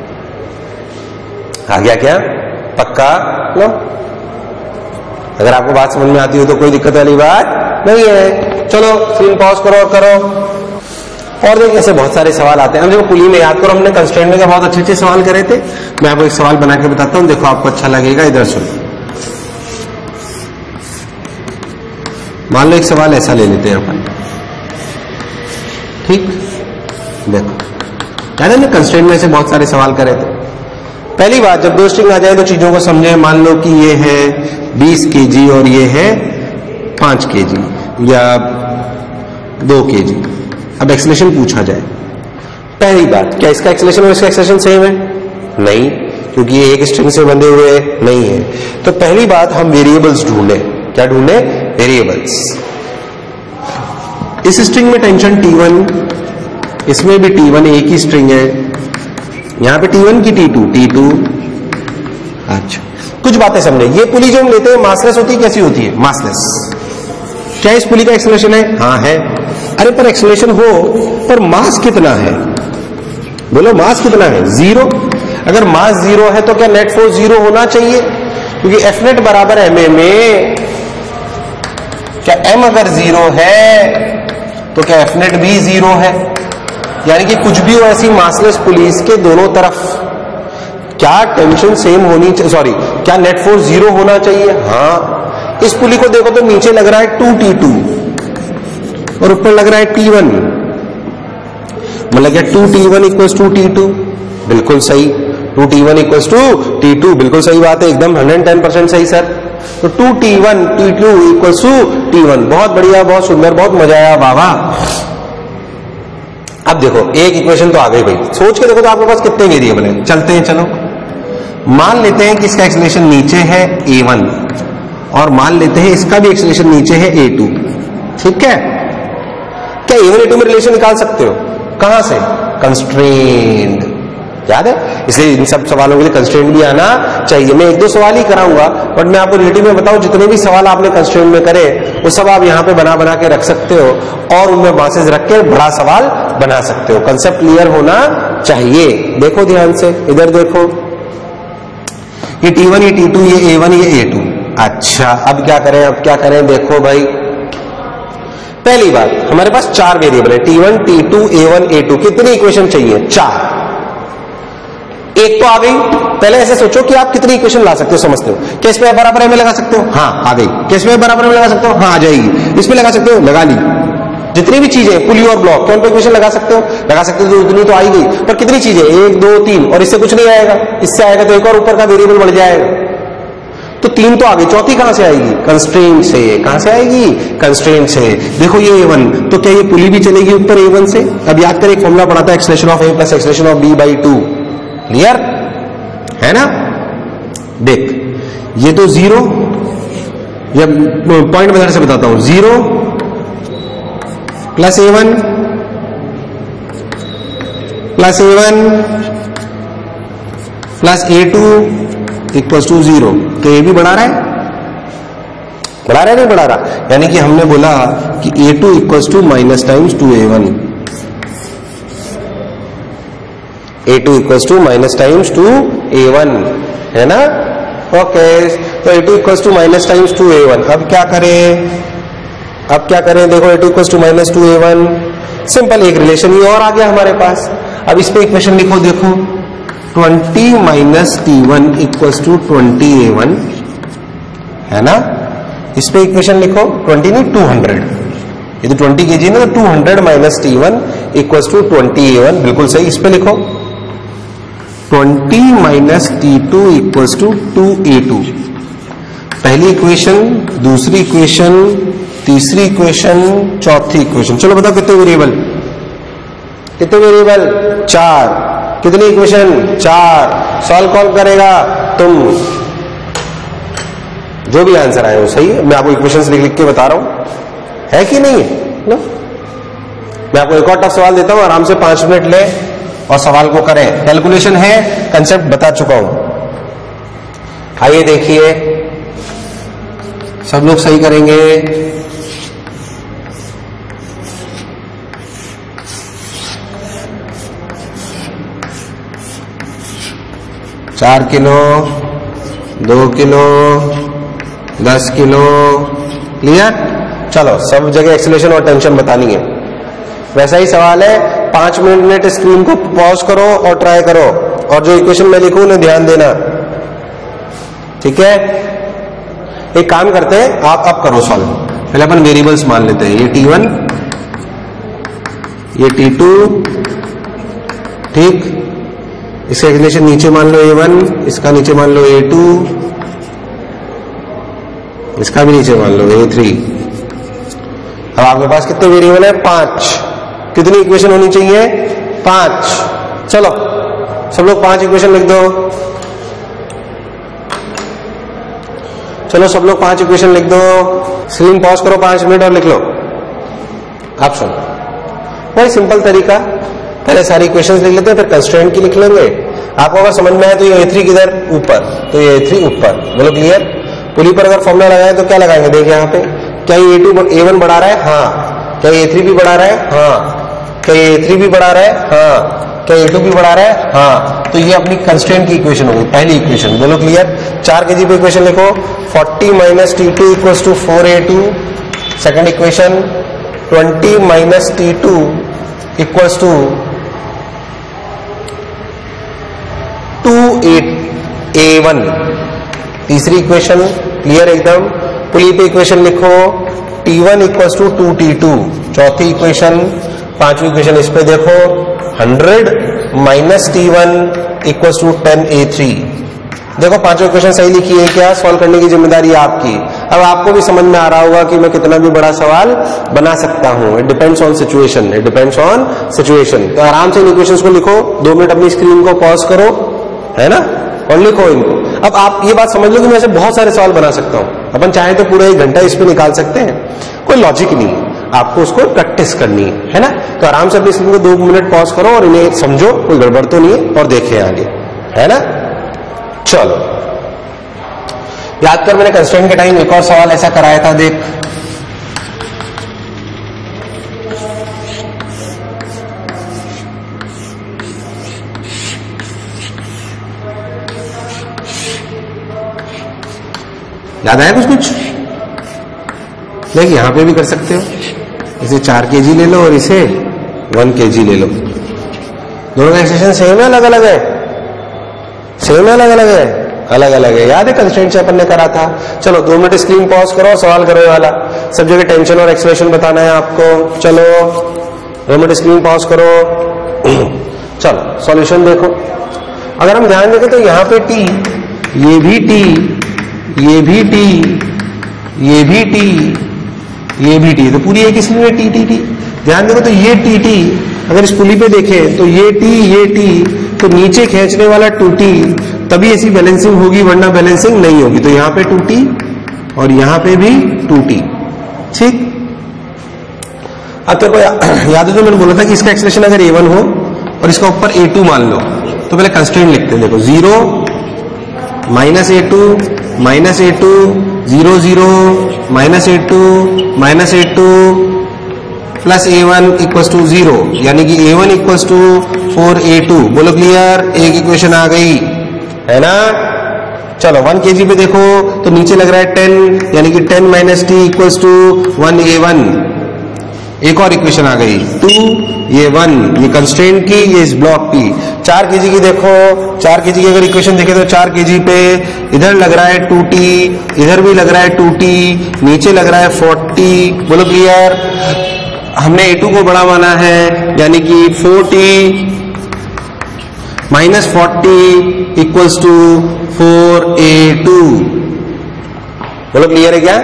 आ गया क्या? पक्का? लो, अगर आपको बात समझ में आती हो तो कोई दिक्कत वाली बात नहीं है। चलो स्क्रीन पॉज करो और करो। और देखिए ऐसे बहुत सारे सवाल आते हैं। हम देखो पुली में याद करो, हमने कंस्ट्रेंट में बहुत अच्छे अच्छे सवाल करे थे। मैं आपको एक सवाल बना के बताता हूं, देखो आपको अच्छा लगेगा। इधर सुनो, मान लो एक सवाल ऐसा ले लेते हैं अपन, ठीक। देखो याद है ना कंस्ट्रेंट में से बहुत सारे सवाल करे थे। पहली बात, जब दो स्ट्रिंग आ जाए तो चीजों को समझे। मान लो कि ये है बीस केजी और ये है पांच केजी या दो केजी। अब एक्सेलरेशन पूछा जाए, पहली बात, क्या इसका एक्सेलरेशन और इसका एक्सेलरेशन सेम है? नहीं, क्योंकि ये एक स्ट्रिंग से बंधे हुए नहीं है। तो पहली बात हम वेरिएबल्स ढूंढे। क्या ढूंढे? वेरिएबल्स। इस स्ट्रिंग में टेंशन टी वन, इसमें भी टी वन, एक ही स्ट्रिंग है। यहां पे टी वन की टी टू, टी टू। अच्छा, कुछ बातें समझे। ये पुली जो हम लेते हैं मासलेस होती है, कैसी होती है? मासलेस। क्या इस पुली का एक्सेलरेशन है? हाँ है। अरे पर एक्सेलरेशन हो, पर मास कितना है? बोलो मास कितना है? जीरो। अगर मास जीरो है तो क्या नेट फोर्स जीरो होना चाहिए? क्योंकि एफ नेट बराबर एम ए में, क्या एम अगर जीरो है तो क्या एफ नेट भी जीरो है? यानी कि कुछ भी हो ऐसी मासलेस पुलिस के दोनों तरफ क्या टेंशन सेम होनी चाहिए, सॉरी क्या नेट फोर्स जीरो होना चाहिए? हाँ। इस पुली को देखो तो नीचे लग रहा है टू टी टू और ऊपर लग रहा है टी वन, मतलब क्या two T one equals to T two? बिल्कुल सही। Two T one equals to T two, बिल्कुल सही बात है, एकदम हंड्रेड टेन परसेंट सही सर। तो two T one T two equals to T one. बहुत बढ़िया, बहुत सुंदर, बहुत मजा आया, वाह वाह। अब देखो एक इक्वेशन तो आ गई भाई, सोच के देखो तो आपके पास कितने वेरिएबल हैं। चलते हैं, चलो मान लेते हैं कि इसका एक्सेलरेशन नीचे है ए वन और मान लेते हैं इसका भी एक्सेलरेशन नीचे है ए टू, ठीक है। क्या ए वन ए टू में रिलेशन निकाल सकते हो? कहां से? कंस्ट्रेंट। याद है? इसलिए इन सब सवालों के लिए कंस्ट्रेंट भी आना चाहिए। मैं एक दो सवाल ही कराऊंगा, बट मैं आपको रिलेटिव में बताऊं, जितने भी सवाल आपने कंस्ट्रेंट में करे वो सब आप यहाँ पे बना बना के रख सकते हो और उनमें मासेज रख के बड़ा सवाल बना सकते हो। कंसेप्ट क्लियर होना चाहिए। देखो ध्यान से, इधर देखो, ये टी वन, ये टी टू, ये ए वन, ये ए टू। अच्छा, अब क्या करें? अब क्या करें? देखो भाई, पहली बात, हमारे पास चार वेरिएबल है, T one, T two, A one, A two. कितनी इक्वेशन चाहिए? चार। एक तो आ गई। पहले ऐसे सोचो कि आप कितनी इक्वेशन ला सकते हो, समझते हो? क्या इसमें F बराबर में लगा सकते हो? हाँ, आ गई। क्या इसमें F बराबर में लगा सकते हो? हाँ, आ जाएगी। इसमें लगा सकते हो? लगा ली। जितनी भी चीजें, पुली और ब्लॉक, कौन पे इक्वेशन लगा सकते हो? लगा सकते हो, तो उतनी तो आई गई। पर कितनी चीजें? एक, दो, तीन, और इससे कुछ नहीं आएगा। इससे आएगा तो एक और ऊपर का वेरिएबल बढ़ जाएगा। तो तीन तो आ गई, चौथी कहां से आएगी? कंस्ट्रेंट से। कहां से आएगी? कंस्ट्रेंट से। देखो ये ए वन, तो क्या ये पुली भी चलेगी ऊपर ए वन से? अब याद करें, एक फॉर्मूला पढ़ा था, acceleration of A plus acceleration of B by two. Clear है ना? देख, ये तो जीरो, या पॉइंट मेथड से बताता हूं, zero plus A one plus A one plus A two equals to zero. तो ये भी बढ़ा रहा है, बढ़ा रहा है नहीं बढ़ा रहा? यानी कि हमने बोला कि A two equals to minus times two A one, A two equals to minus times two A one, है ना? ओके, तो A two equals to minus times two A one. अब क्या करें? अब क्या करें? देखो, A two equals to minus two A one, simple, एक रिलेशन ये और आ गया हमारे पास। अब इस पे इक्वेशन लिखो, देखो, twenty minus T one equals to twenty A one, है ना? इस पे इक्वेशन लिखो, ट्वेंटी नहीं टू हंड्रेड, ये तो ट्वेंटी के जी ना, तो two hundred minus T one equals to twenty A one, बिल्कुल सही। इस पे लिखो twenty minus T two equals to two A two. पहली इक्वेशन, दूसरी इक्वेशन, तीसरी इक्वेशन, चौथी इक्वेशन। चलो बताओ कितने वेरिएबल? कितने वेरिएबल? चार। कितनी इक्वेशन? चार। सॉल्व कौन करेगा? तुम। जो भी आंसर आए वो सही है। मैं आपको इक्वेशंस लिख लिख के बता रहा हूं, है कि नहीं है? नो? मैं आपको एक और टफ सवाल देता हूं, आराम से पांच मिनट ले और सवाल को करें। कैलकुलेशन है, कंसेप्ट बता चुका हूं। आइए देखिए, सब लोग सही करेंगे। चार किलो, दो किलो, दस किलो। क्लियर? चलो, सब जगह एक्सीलरेशन और टेंशन बतानी है। वैसा ही सवाल है, पांच मिनट स्क्रीन को पॉज करो और ट्राई करो, और जो इक्वेशन मैं लिखूं उन्हें ध्यान देना, ठीक है? एक काम करते हैं, आप अब करो सॉल्व। पहले अपन वेरिएबल्स मान लेते हैं, ये टी वन, ये टी टू, ठीक, इसका एक्सलेशन नीचे मान लो ए वन, इसका नीचे मान लो ए टू, इसका भी नीचे मान लो ए थ्री। अब आपके पास कितने वेरिएबल है? पांच। कितनी इक्वेशन होनी चाहिए? पांच। चलो, सब लोग पांच इक्वेशन लिख दो। चलो, सब लोग पांच इक्वेशन लिख दो। स्क्रीन पॉज करो पांच मिनट और लिख लो। आप सुनो, बहुत सिंपल तरीका, पहले सारी इक्वेशंस लिख लेते हैं, फिर कंस्ट्रेंट की लिख लेंगे। आपको अगर समझ में आए तो ये ए थ्री किधर? ऊपर, तो ये ए थ्री ऊपर। बोलो क्लियर? पुली पर अगर फॉर्मूला लगाए तो क्या लगाएंगे? देखिए यहाँ पे, क्या ये ए टू ए वन बढ़ा रहा है? हाँ। क्या ये ए थ्री भी बढ़ा रहा है? हाँ। क्या ये ए थ्री भी बढ़ा रहा है? हाँ। क्या ए टू भी बढ़ा रहा है? हाँ। तो ये अपनी कंस्ट्रेंट की इक्वेशन होगी, पहली इक्वेशन। बोलो क्लियर? चार के जी पे इक्वेशन लिखो, forty minus T two equals to four A two. Second equation, twenty minus T two equals to two A one. तीसरी इक्वेशन, क्लियर एकदम? पुली पे इक्वेशन लिखो, T one equals to two T two. चौथी इक्वेशन, पांचवी इक्वेशन इस पे देखो, hundred minus T one equals to ten A three. देखो पांचों इक्वेशन सही लिखी है क्या? सॉल्व करने की जिम्मेदारी आपकी। अब आपको भी समझ में आ रहा होगा कि मैं कितना भी बड़ा सवाल बना सकता हूं। It depends on situation, it depends on situation. तो आराम से इन इक्वेशंस को लिखो, दो मिनट अपनी स्क्रीन को पॉज करो, है ना, और लिखो इनको। अब आप ये बात समझ लो कि मैं ऐसे बहुत सारे सवाल बना सकता हूं। अपन चाहे तो पूरा एक घंटा इस पे निकाल सकते हैं, कोई लॉजिक नहीं है। आपको उसको प्रैक्टिस करनी है, है ना। तो आराम से अपनी स्क्रीन को दो मिनट पॉज करो और इन्हें समझो, कोई गड़बड़ तो नहीं है, और देखें आगे, है ना। चलो याद कर, मैंने कंस्ट्रेंट के टाइम एक और सवाल ऐसा कराया था, देख। याद आया कुछ कुछ? देखिए यहां पे भी कर सकते हो, इसे चार केजी ले लो और इसे वन केजी ले लो। दोनों का एक्सप्रेशन सेम है अलग अलग है? सेम है अलग अलग है? अलग अलग है। याद है कंस्ट्रेंट से अपन ने करा था। चलो दो मिनट स्क्रीन पॉज करो और सवाल करो ये वाला। सब जगह टेंशन और एक्सप्रेशन बताना है आपको। चलो दो मिनट स्क्रीन पॉज करो। चलो सॉल्यूशन देखो। अगर हम ध्यान देखें तो यहाँ पे टी, ये भी टी, ये भी टी, ये भी टी, ये भी टी, तो पूरी एक स्क्रीन में टी टी टी। ध्यान देखो तो ये टी टी, अगर इस पुली पे देखें तो ये टी ये टी, तो नीचे खींचने वाला टू टी, तभी ऐसी बैलेंसिंग होगी, वरना बैलेंसिंग नहीं होगी। तो यहां पे टू टी और यहां पे भी टू टी, ठीक। अब तेरे को या, याद है तो मैंने बोला था कि इसका एक्सप्रेशन अगर ए वन हो और इसका ऊपर ए टू मान लो, तो पहले कंस्ट्रेंट लिखते हैं। देखो zero minus A two minus A two, zero zero minus A two minus A two plus A one equal to zero, यानी कि A one equal to four A two. बोलो क्लियर, एक इक्वेशन आ गई, है ना। चलो वन केजी पे देखो तो नीचे लग रहा है टेन, यानी कि ten minus T equals to one A one. एक और इक्वेशन आ गई, टू ये वन, ये कंस्ट्रेंट की, ये इस ब्लॉक की। चार केजी की देखो, चार केजी की अगर इक्वेशन देखे तो चार केजी पे इधर लग रहा है टू टी, इधर भी लग रहा है टू टी, नीचे लग रहा है फोर्टी। बोलो क्लियर। हमने ए टू को बड़ा माना है, यानी कि four T minus forty equals to four A two. बोलो क्लियर है क्या?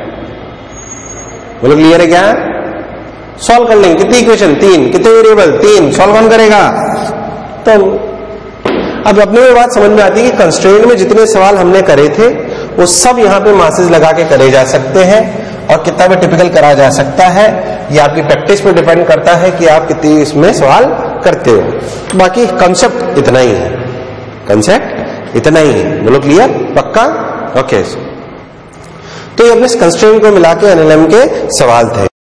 बोलो क्लियर है क्या? सॉल्व कर लेंगे। कितनी इक्वेशन? तीन। कितने वेरिएबल? तीन। सॉल्व कौन करेगा? तो अब अपने में बात समझ में आती है कि कंस्ट्रेंट में जितने सवाल हमने करे थे वो सब यहाँ पे मासेस लगा के करे जा सकते हैं और कितना में टिपिकल करा जा सकता है। ये आपकी प्रैक्टिस पे डिपेंड करता है कि आप कितनी इसमें सवाल करते हो। बाकी कंसेप्ट इतना ही है, कंसेप्ट इतना ही है। बोलो क्लियर? पक्का? ओके। तो ये अपने कंस्ट्रेंट को मिला के एन एल एम के सवाल थे।